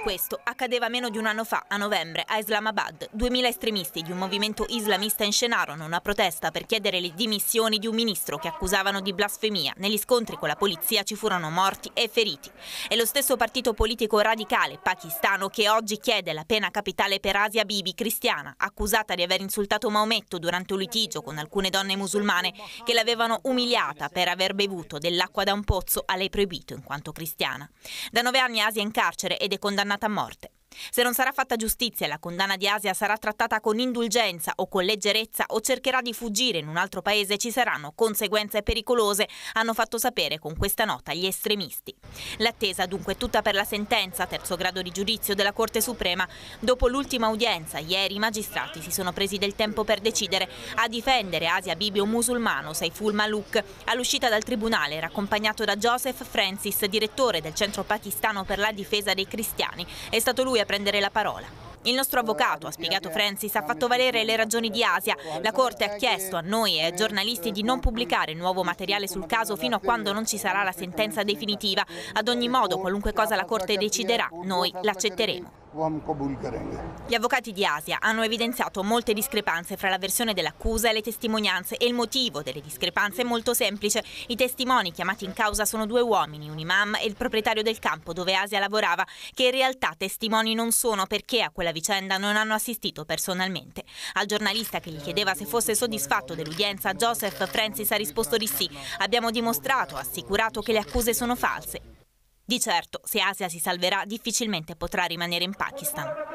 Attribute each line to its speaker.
Speaker 1: Questo accadeva meno di un anno fa, a novembre, a Islamabad. 2000 estremisti di un movimento islamista inscenarono una protesta per chiedere le dimissioni di un ministro che accusavano di blasfemia. Negli scontri con la polizia ci furono morti e feriti. È lo stesso partito politico radicale pakistano che oggi chiede la pena capitale per Asia Bibi, cristiana, accusata di aver insultato Maometto durante un litigio con alcune donne musulmane che l'avevano umiliata per aver bevuto dell'acqua da un pozzo a lei proibito in quanto cristiana. Da 9 anni Asia è in carcere ed è condannata a morte. Se non sarà fatta giustizia, la condanna di Asia sarà trattata con indulgenza o con leggerezza o cercherà di fuggire in un altro paese, ci saranno conseguenze pericolose, hanno fatto sapere con questa nota gli estremisti. L'attesa dunque è tutta per la sentenza, terzo grado di giudizio della Corte Suprema. Dopo l'ultima udienza, ieri i magistrati si sono presi del tempo per decidere. A difendere Asia Bibi un musulmano, Saiful Malook. All'uscita dal tribunale era accompagnato da Joseph Francis, direttore del Centro Pakistano per la difesa dei cristiani. È stato lui a prendere la parola. Il nostro avvocato, ha spiegato Francis, ha fatto valere le ragioni di Asia. La Corte ha chiesto a noi e ai giornalisti di non pubblicare nuovo materiale sul caso fino a quando non ci sarà la sentenza definitiva. Ad ogni modo, qualunque cosa la Corte deciderà, noi l'accetteremo. Gli avvocati di Asia hanno evidenziato molte discrepanze fra la versione dell'accusa e le testimonianze e il motivo delle discrepanze è molto semplice. I testimoni chiamati in causa sono 2 uomini, un imam e il proprietario del campo dove Asia lavorava, che in realtà testimoni non sono perché a quella vicenda non hanno assistito personalmente. Al giornalista che gli chiedeva se fosse soddisfatto dell'udienza, Joseph Francis ha risposto di sì. Abbiamo dimostrato, ha assicurato che le accuse sono false. Di certo, se Asia si salverà, difficilmente potrà rimanere in Pakistan.